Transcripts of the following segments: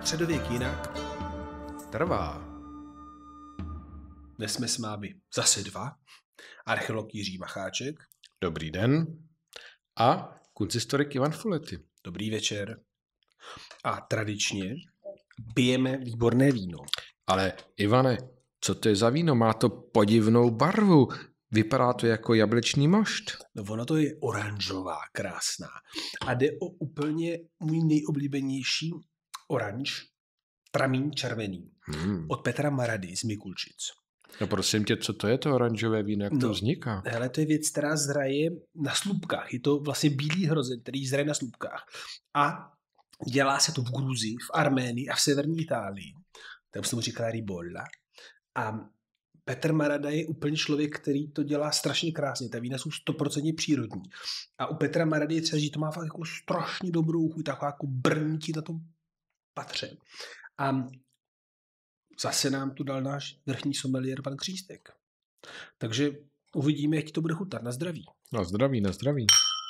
Středověk jinak trvá. Dnes jsme s vámi zase dva. Archeolog Jiří Macháček. Dobrý den. A kunsthistorik Ivan Fulety. Dobrý večer. A tradičně pijeme výborné víno. Ale Ivane, co to je za víno? Má to podivnou barvu. Vypadá to jako jablečný mošt. No ono to je oranžová, krásná. A jde o úplně můj nejoblíbenější oranž, tramín červený, od Petra Marady z Mikulčic. No prosím tě, co to je to oranžové víno? Jak to vzniká? Hele, to je věc, která zraje na slupkách. Je to vlastně bílý hrozen, který zraje na slupkách. A dělá se to v Gruzii, v Arménii a v severní Itálii. Tam se tomu říká ribolla. A Petr Marada je úplně člověk, který to dělá strašně krásně. Ta vína jsou 100% přírodní. A u Petra Marady je třeba, že to má fakt jako strašně dobrou chuť, taková jako brnití na tom patře. A zase nám tu dal náš vrchní sommelier pan Křístek. Takže uvidíme, jak ti to bude chutat. Na zdraví. Na zdraví, na zdraví.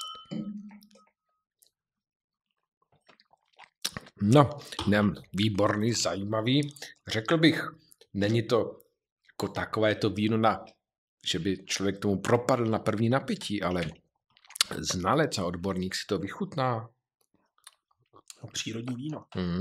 No, výborný, zajímavý. Řekl bych, není to jako takové to víno, že by člověk tomu propadl na první napití, ale znalec a odborník si to vychutná. Přírodní víno.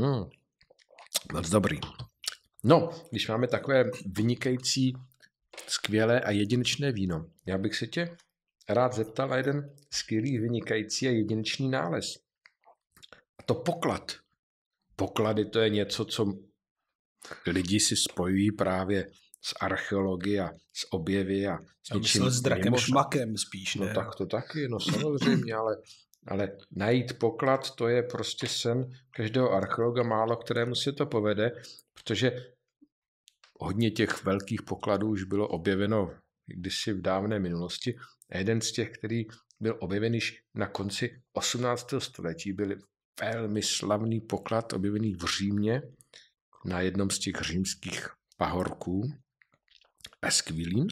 Moc dobrý. No, když máme takové vynikající, skvělé a jedinečné víno, já bych se tě rád zeptal na jeden skvělý, vynikající a jedinečný nález. A to poklad. Poklady to je něco, co lidi si spojují právě s archeologií a s objevy a s něčím. S drakem šmakem spíš, ne? No tak to taky, no samozřejmě, ale najít poklad, to je prostě sen každého archeologa, málo kterému se to povede, protože hodně těch velkých pokladů už bylo objeveno kdysi v dávné minulosti. A jeden z těch, který byl objeven již na konci 18. století, byl velmi slavný poklad objevený v Římě na jednom z těch římských pahorků, Esquilín.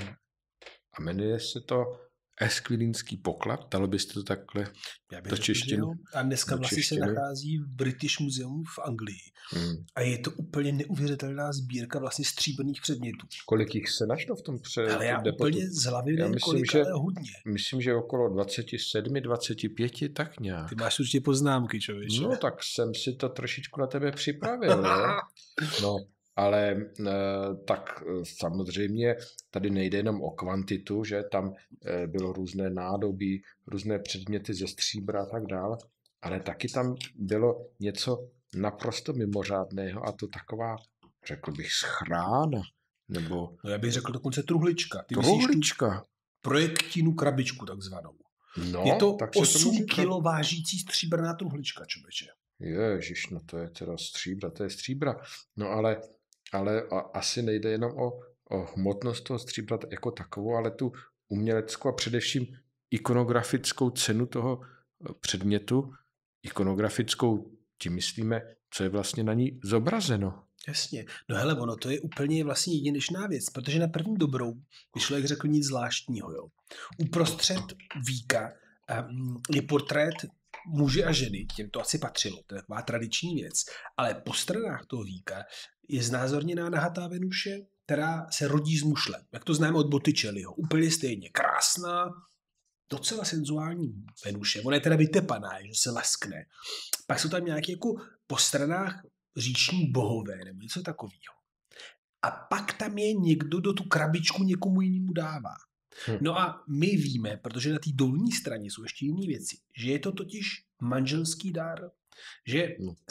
A jmenuje se to Esquilínský poklad, dalo byste to takhle do češtiny. A dneska vlastně se nachází v British Museum v Anglii. A je to úplně neuvěřitelná sbírka vlastně stříbrných předmětů. Kolik jich se našlo v tom Ale já depotu? Úplně z hlavy nevím, kolik, ale hodně. Myslím, že okolo 27, 25, tak nějak. Ty máš určitě poznámky, člověče. No, tak jsem si to trošičku na tebe připravil. No, ale tak samozřejmě tady nejde jenom o kvantitu, že tam bylo různé nádobí, různé předměty ze stříbra a tak dále, ale taky tam bylo něco naprosto mimořádného a to taková, řekl bych, schrána, nebo... No já bych řekl dokonce truhlička. Ty truhlička. Projektinu krabičku takzvanou. No, je to tak 8 kilo vážící stříbrná truhlička, člověče. Ježiš, no to je teda stříbra, to je stříbra. No ale asi nejde jenom o hmotnost toho stříbra jako takovou, ale tu uměleckou a především ikonografickou cenu toho předmětu. Ikonografickou, tím myslíme, co je vlastně na ní zobrazeno. Jasně. No hele, ono to je úplně vlastně jedinečná věc, protože na první dobrou by člověk řekl nic zvláštního. Jo. Uprostřed víka je portrét muže a ženy, těm to asi patřilo, to je taková tradiční věc, ale po stranách toho víka je znázorněná nahatá Venuše, která se rodí z mušle, jak to známe od Botticelliho, úplně stejně, krásná, docela senzuální Venuše, ona je teda vytepaná, že se leskne. Pak jsou tam nějaké jako po stranách říční bohové nebo něco takového. A pak tam je někdo, do tu krabičku někomu jinému dává. No a my víme, protože na té dolní straně jsou ještě jiné věci, že je to totiž manželský dár, že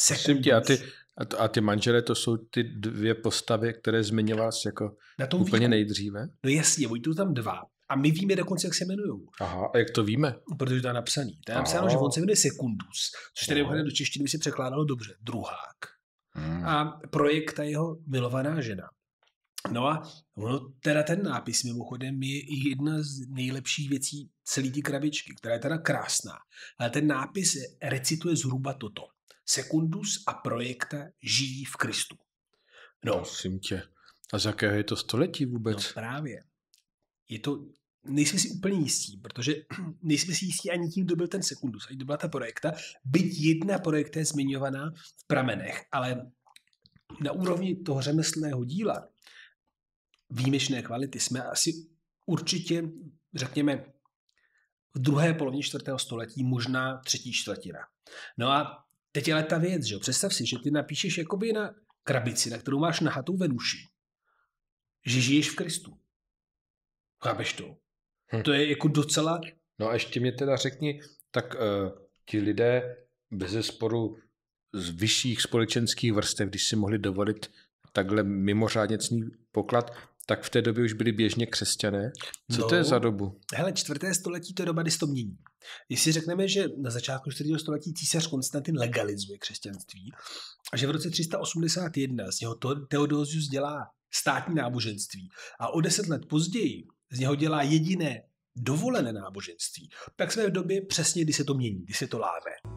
a ty manželé, to jsou ty dvě postavy, které zmiňoval jsi jako úplně nejdříve? No jasně, oni to tam dva. A my víme dokonce, jak se jmenujou. Aha, a jak to víme? Protože to je napsaný. To je napsáno, že on se jmenuje Secundus, což tady do češtiny by se překládalo dobře. Druhák. A projekt ta jeho milovaná žena. No a teda ten nápis mimochodem je jedna z nejlepších věcí celé té krabičky, která je teda krásná. Ale ten nápis recituje zhruba toto. Secundus a projekta žijí v Kristu. No. Prosím tě. A z jakého je to století vůbec? No právě. Je to nejsme si úplně jistí, protože nejsme si jistí ani tím, kdo byl ten Secundus, ani kdo byla ta projekta, byť jedna projekta je zmiňovaná v pramenech, ale na úrovni toho řemeslného díla výjimečné kvality jsme asi určitě, řekněme, v druhé polovině 4. století, možná 3. čtvrtina. No a teď ale ta věc, že jo? Představ si, že ty napíšeš jakoby na krabici, na kterou máš nahatou Venuši, že žiješ v Kristu. Chápeš to? To je jako docela... No a ještě mě teda řekni, tak ti lidé bezesporu z vyšších společenských vrstev, když si mohli dovolit takhle mimořádně cenný poklad, tak v té době už byli běžně křesťané. Co to je za dobu? Hele, 4. století to je doba, kdy se to mění. Jestli řekneme, že na začátku 4. století císař Konstantin legalizuje křesťanství a že v roce 381 z něho Theodosius dělá státní náboženství a o 10 let později z něho dělá jediné dovolené náboženství, tak jsme v době přesně, kdy se to mění, kdy se to láme.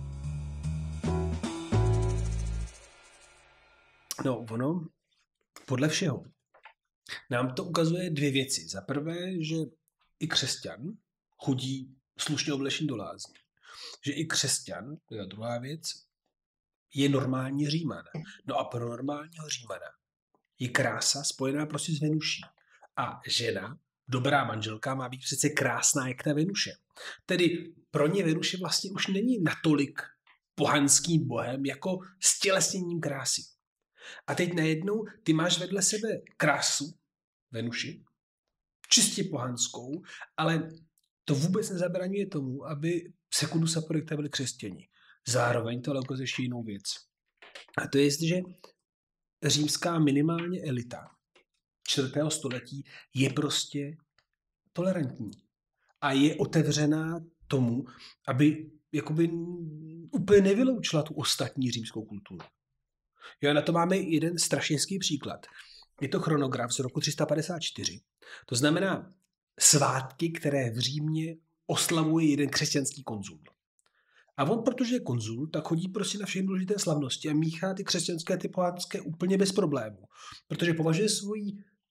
No, ono, podle všeho, nám to ukazuje dvě věci. Za prvé, že i křesťan chodí slušně oblečený do lázní. Že i křesťan, to je druhá věc, je normální Říman. No a pro normálního Římana je krása spojená prostě s Venuší. A žena, dobrá manželka, má být přece krásná jak ta Venuše. Tedy pro ně Venuše vlastně už není natolik pohanským bohem, jako stělesněním krásy. A teď najednou ty máš vedle sebe krásu, Venuši, čistě pohanskou, ale to vůbec nezabraňuje tomu, aby Secundus a projekta byli křesťani. Zároveň to ale ukazuje ještě jinou věc. A to je, že římská minimálně elita 4. století je prostě tolerantní. A je otevřená tomu, aby jakoby úplně nevyloučila tu ostatní římskou kulturu. Jo, na to máme jeden strašenský příklad. Je to chronograf z roku 354. To znamená svátky, které v Římě oslavuje jeden křesťanský konzul. A on, protože je konzul, tak chodí prostě na všechny důležité slavnosti a míchá ty křesťanské a ty pohánské úplně bez problémů. Protože považuje svoji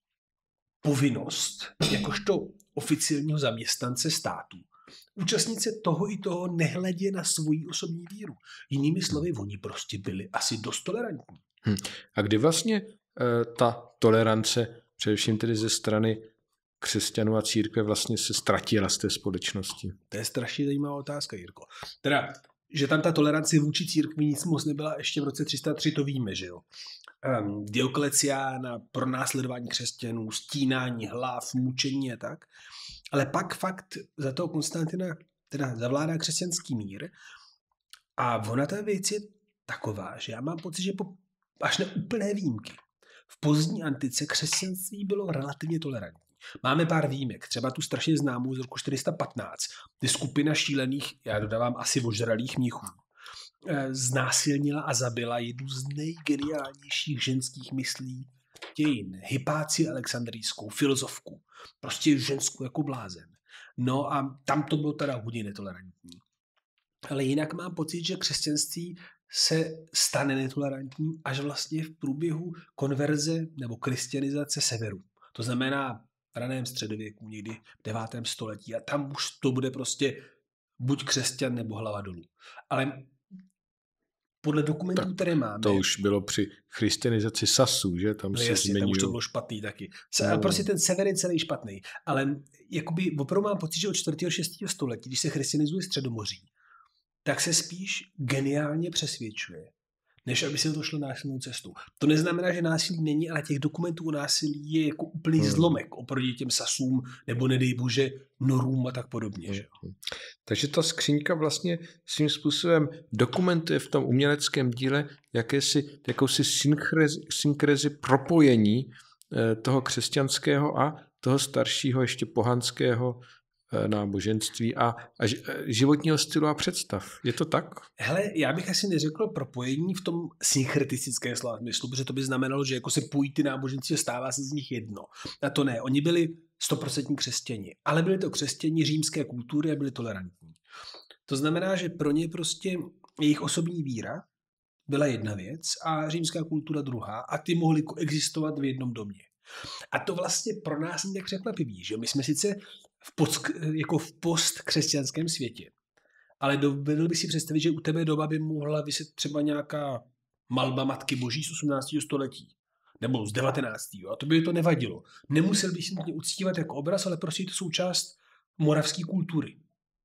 povinnost, jakožto oficiálního zaměstnance státu, účastnit se toho i toho nehledě na svoji osobní víru. Jinými slovy, oni prostě byli asi dost tolerantní. A kdy vlastně ta tolerance, především tedy ze strany křesťanů a církve, vlastně se ztratila z té společnosti? To je strašně zajímavá otázka, Jirko. Teda, že tam ta tolerance vůči církvi nic moc nebyla, ještě v roce 303 to víme, že jo. Dioklecián, pronásledování křesťanů, stínání hlav, mučení a tak. Ale pak fakt za toho Konstantina teda zavládá křesťanský mír a ona ta věc je taková, že já mám pocit, že až na úplné výjimky v pozdní antice křesťanství bylo relativně tolerantní. Máme pár výjimek, třeba tu strašně známou z roku 415, kdy skupina šílených, já dodávám asi ožralých mnichů, znásilnila a zabila jednu z nejgeniálnějších ženských myslí dějin, Hypácii Alexandrijskou, filozofku, prostě ženskou jako blázen. No a tam to bylo teda hodně netolerantní. Ale jinak mám pocit, že křesťanství se stane netolerantním až vlastně v průběhu konverze nebo křesťanizace severu. To znamená v raném středověku, někdy v 9. století a tam už to bude prostě buď křesťan nebo hlava dolů. Ale podle dokumentů, které máme... To už bylo při christianizaci Sasů, že? Tam se jasně, tam už to bylo špatný taky. No. Prostě ten sever je celý špatný. Ale jakoby opravdu mám pocit, že od 4. a 6. století, když se christianizuje Středomoří, tak se spíš geniálně přesvědčuje, než aby se to šlo násilnou cestou. To neznamená, že násilí není, ale těch dokumentů o násilí je jako úplný zlomek oproti těm Sasům nebo nedej bože Norům a tak podobně. Že? Takže ta skříňka vlastně svým způsobem dokumentuje v tom uměleckém díle jakousi synkrezi propojení toho křesťanského a toho staršího ještě pohanského náboženství a životního stylu a představ. Je to tak? Hele, já bych asi neřekl propojení v tom synkretistickém slova smyslu, protože to by znamenalo, že jako se pojí ty náboženství a stává se z nich jedno. A to ne. Oni byli 100% křesťani, ale byli to křesťani římské kultury a byli tolerantní. To znamená, že pro ně prostě jejich osobní víra byla jedna věc a římská kultura druhá a ty mohly koexistovat v jednom domě. A to vlastně pro nás není tak překvapivý, že my jsme sice jako v postkřesťanském světě, ale dovedl bych si představit, že u tebe doma by mohla vyset třeba nějaká malba Matky Boží z 18. století. Nebo z 19. A to by to nevadilo. Nemusel bych si nutně uctívat jako obraz, ale prostě je to součást moravské kultury.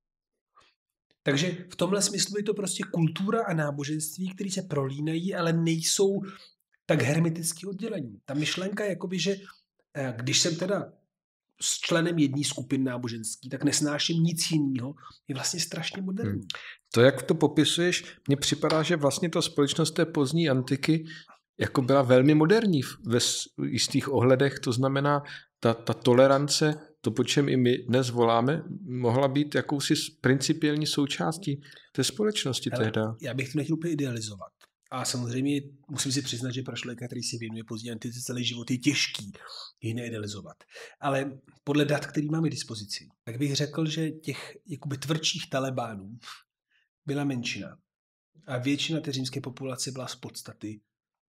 Takže v tomhle smyslu je to prostě kultura a náboženství, které se prolínají, ale nejsou tak hermeticky oddělení. Ta myšlenka je jakoby, že když jsem teda s členem jedné skupiny náboženský, tak nesnáším nic jiného, je vlastně strašně moderní. To, jak to popisuješ, mně připadá, že vlastně ta společnost té pozdní antiky jako byla velmi moderní ve jistých ohledech, to znamená, ta tolerance, to, po čem i my dnes voláme, mohla být jakousi principiální součástí té společnosti tehda. Já bych to nechtěl úplně idealizovat. A samozřejmě musím si přiznat, že pro člověka, který si věnuje pozdní antice celý život, je těžký ji neidealizovat. Ale podle dat, který máme k dispozici, tak bych řekl, že těch jakoby tvrdších talebánů byla menšina. A většina té římské populace byla z podstaty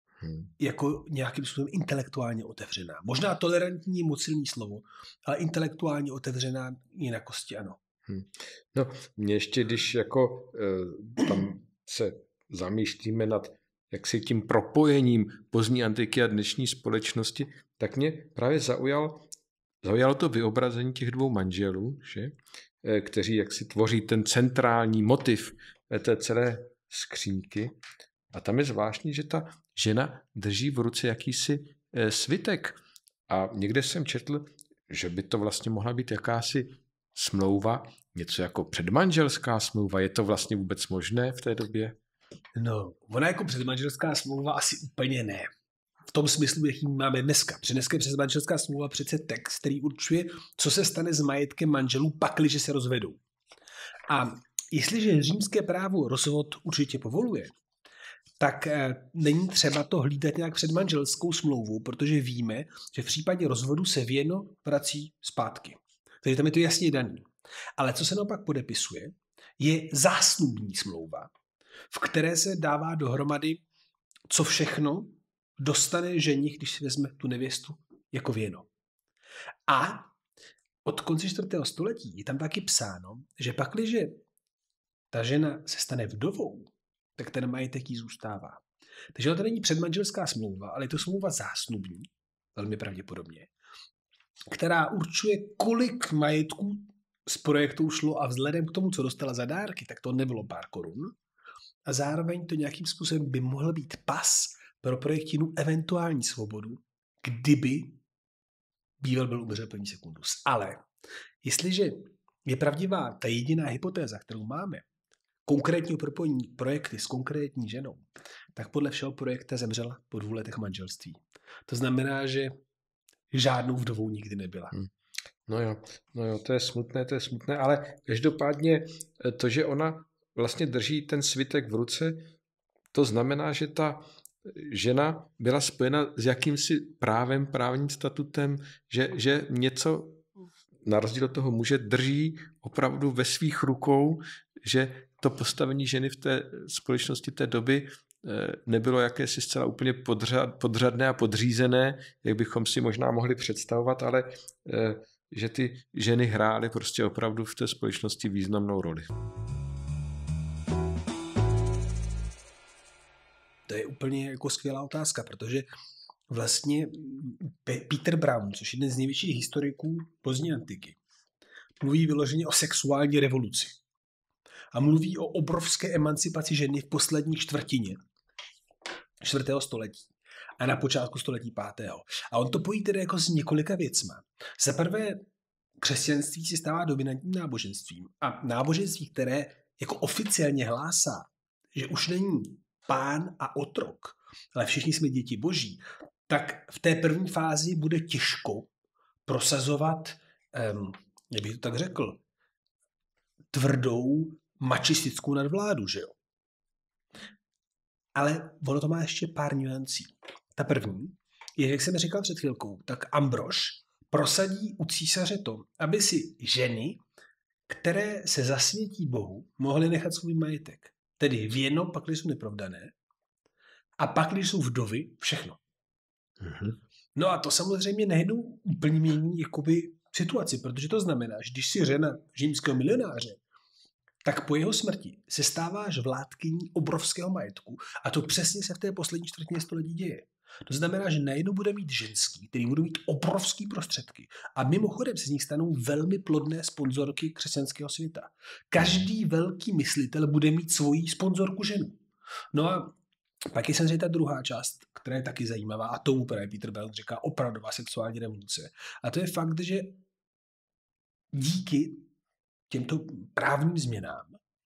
jako nějakým způsobem intelektuálně otevřená. Možná tolerantní, moc silný slovo, ale intelektuálně otevřená jinakosti, ano. No, mě ještě, když jako tam se zamýšlíme nad jaksi tím propojením pozdní antiky a dnešní společnosti, tak mě právě zaujalo to vyobrazení těch dvou manželů, že? Kteří jaksi tvoří ten centrální motiv té celé skřínky. A tam je zvláštní, že ta žena drží v ruce jakýsi svitek. A někde jsem četl, že by to vlastně mohla být jakási smlouva, něco jako předmanželská smlouva. Je to vlastně vůbec možné v té době? No, ona jako předmanželská smlouva asi úplně ne. V tom smyslu, jaký máme dneska. Protože dneska je předmanželská smlouva přece text, který určuje, co se stane s majetkem manželů, pakliže se rozvedou. A jestliže římské právo rozvod určitě povoluje, tak není třeba to hlídat nějak předmanželskou smlouvou, protože víme, že v případě rozvodu se věno vrací zpátky. Takže tam je to jasně daný. Ale co se naopak podepisuje, je zásnubní smlouva, v které se dává dohromady, co všechno dostane ženich, když si vezme tu nevěstu jako věno. A od konce 4. století je tam taky psáno, že pakliže ta žena se stane vdovou, tak ten majetek jí zůstává. Takže to není předmanželská smlouva, ale je to smlouva zásnubní, velmi pravděpodobně, která určuje, kolik majetků z projektu šlo a vzhledem k tomu, co dostala za dárky, tak to nebylo pár korun. A zároveň to nějakým způsobem by mohl být pas pro projektinu eventuální svobodu, kdyby býval byl umřel první sekundus. Ale jestliže je pravdivá ta jediná hypotéza, kterou máme, konkrétního propojení projekty s konkrétní ženou, tak podle všeho projekta zemřela po 2 letech manželství. To znamená, že žádnou vdovou nikdy nebyla. No jo, to je smutné, ale každopádně to, že ona vlastně drží ten svitek v ruce, to znamená, že ta žena byla spojena s jakýmsi právem, právním statutem, že něco na rozdíl od toho muže drží opravdu ve svých rukou, že to postavení ženy v té společnosti té doby nebylo jakési zcela úplně podřadné a podřízené, jak bychom si možná mohli představovat, ale že ty ženy hrály prostě opravdu v té společnosti významnou roli. To je úplně jako skvělá otázka, protože vlastně Peter Brown, což je jeden z největších historiků pozdní antiky, mluví vyloženě o sexuální revoluci. A mluví o obrovské emancipaci ženy v poslední čtvrtině 4. století a na počátku století 5. A on to pojí tedy jako s několika věcma. Za prvé, křesťanství se stává dominantním náboženstvím. A náboženství, které jako oficiálně hlásá, že už není pán a otrok, ale všichni jsme děti boží, tak v té první fázi bude těžko prosazovat, jak bych to tak řekl, tvrdou mačistickou nadvládu, že jo? Ale ono to má ještě pár nuancí. Ta první je, jak jsem říkal před chvilkou, tak Ambrož prosadí u císaře to, aby si ženy, které se zasvětí Bohu, mohly nechat svůj majetek. Tedy věno, pak jsou neprovdané, a pak, když jsou vdovy, všechno. No a to samozřejmě najednou úplně mění jakoby situaci, protože to znamená, že když si žena římského milionáře, tak po jeho smrti se stáváš vládkyní obrovského majetku a to přesně se v té poslední čtvrtině století děje. To znamená, že najednou bude mít ženský, který budou mít obrovský prostředky. A mimochodem se z nich stanou velmi plodné sponzorky křesťanského světa. Každý velký myslitel bude mít svoji sponzorku ženu. No a pak je samozřejmě ta druhá část, která je taky zajímavá, a tomu právě Peter Bell říká opravdová sexuální revoluce. A to je fakt, že díky těmto právním změnám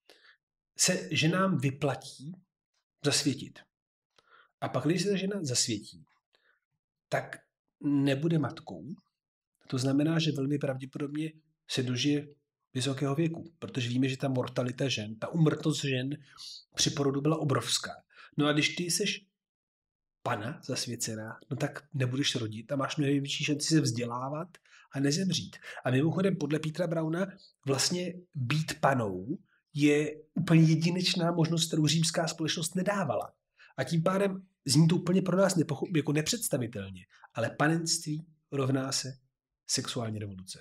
se ženám vyplatí zasvětit. A pak, když se ta žena zasvětí, tak nebude matkou. To znamená, že velmi pravděpodobně se dožije vysokého věku, protože víme, že ta mortalita žen, ta úmrtnost žen při porodu byla obrovská. No a když ty seš pana zasvěcená, no tak nebudeš rodit a máš mnohem větší šanci se vzdělávat a nezemřít. A mimochodem podle Petera Browna vlastně být panou je úplně jedinečná možnost, kterou římská společnost nedávala. A tím pádem zní to úplně pro nás jako nepředstavitelně. Ale panenství rovná se sexuální revoluce.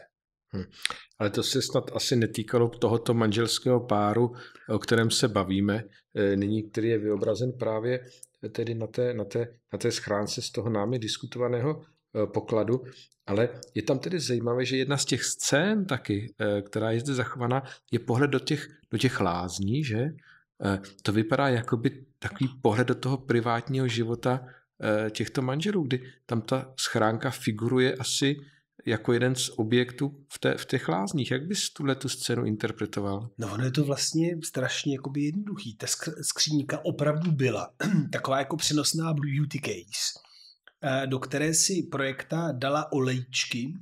Ale to se snad asi netýkalo tohoto manželského páru, o kterém se bavíme nyní, který je vyobrazen právě tedy na té schránce z toho námi diskutovaného pokladu. Ale je tam tedy zajímavé, že jedna z těch scén taky, která je zde zachovaná, je pohled do těch lázní, že? To vypadá jako by takový pohled do toho privátního života těchto manželů, kdy tam ta schránka figuruje asi jako jeden z objektů v těch lázních. Jak bys tu scénu interpretoval? No ono je to vlastně strašně jakoby jednoduchý. Ta skříňka opravdu byla taková jako přenosná beauty case, do které si projekta dala olejčky,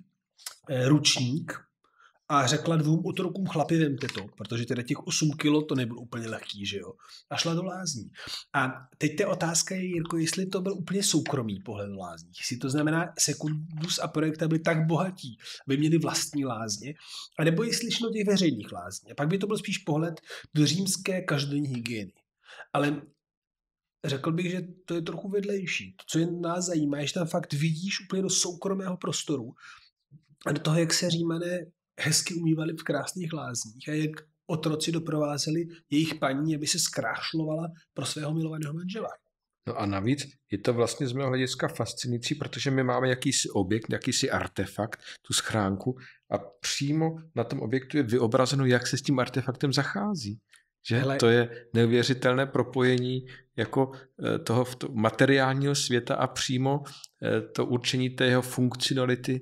ručník a řekla 2 otrokům chlapi, vemte to, protože teda těch 8 kilo to nebylo úplně lehký, že jo. A šla do lázní. A teď ta otázka je, Jirko, jestli to byl úplně soukromý pohled do lázní. Jestli to znamená, Secundus a projekta byli tak bohatí, aby měli vlastní lázně, anebo jestli šlo do těch veřejných lázní. A pak by to byl spíš pohled do římské každodenní hygieny. Ale řekl bych, že to je trochu vedlejší. To, co je nás zajímá, je, že tam fakt vidíš úplně do soukromého prostoru a do toho, jak se Římané hezky umývali v krásných lázních a jak otroci doprovázeli jejich paní, aby se zkrášlovala pro svého milovaného manžela. No a navíc je to vlastně z mého hlediska fascinující, protože my máme jakýsi objekt, jakýsi artefakt, tu schránku a přímo na tom objektu je vyobrazeno, jak se s tím artefaktem zachází. Že? Hele, to je neuvěřitelné propojení jako toho materiálního světa a přímo to určení té jeho funkcionality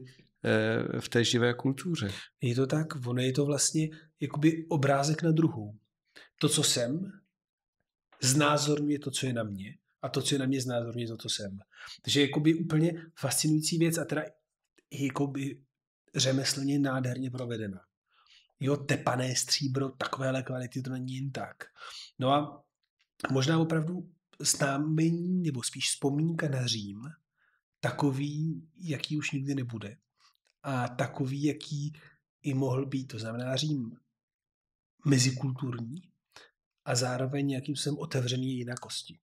v té živé kultuře. Je to tak, ono je to vlastně jakoby obrázek na druhou. To, co jsem, znázorňuje to, co je na mě a to, co je na mě, znázorňuje to, co jsem. Takže jakoby úplně fascinující věc a teda jakoby řemeslně nádherně provedena. Jo, tepané stříbro, takovéhle kvality to není jen tak. No a možná opravdu znamení, nebo spíš vzpomínka na Řím, takový, jaký už nikdy nebude. A takový, jaký i mohl být. To znamená Řím mezikulturní a zároveň jakým jsem otevřený jinakosti.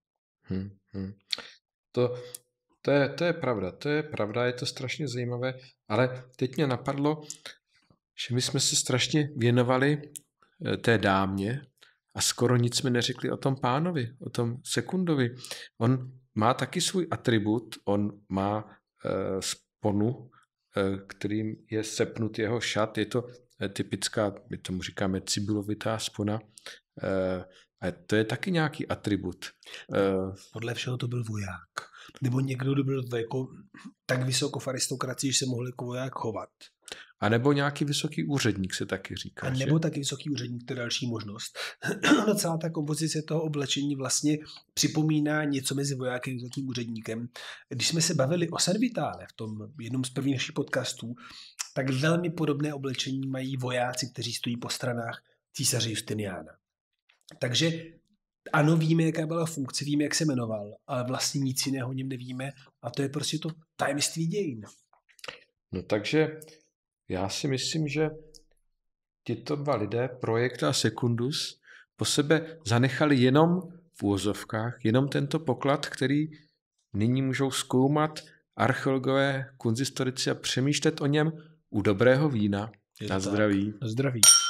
To je pravda, je to strašně zajímavé, ale teď mě napadlo, že my jsme se strašně věnovali té dámě a skoro nic jsme neřekli o tom pánovi, o tom Secundovi. On má taky svůj atribut, on má sponu, kterým je sepnut jeho šat. Je to typická, my tomu říkáme cibulovitá spona. A to je taky nějaký atribut. Podle všeho to byl voják. Nebo někdo, kdo byl jako tak vysoko v aristokracii, že se mohl jako voják chovat. A nebo nějaký vysoký úředník se taky říká. A nebo taky vysoký úředník, to je další možnost. No, celá ta kompozice toho oblečení vlastně připomíná něco mezi vojákem a vysokým úředníkem. Když jsme se bavili o Servitále v tom jednom z prvních našich podcastů, tak velmi podobné oblečení mají vojáci, kteří stojí po stranách císaře Justiniána. Takže ano, víme, jaká byla funkce, víme, jak se jmenoval, ale vlastně nic jiného o něm nevíme a to je prostě to tajemství dějin. No takže já si myslím, že tyto 2 lidé, Projekta a Secundus, po sebe zanechali jenom v úvozovkách, jenom tento poklad, který nyní můžou zkoumat archeologové, kunzistorici a přemýšlet o něm u dobrého vína. Na zdraví. Na zdraví.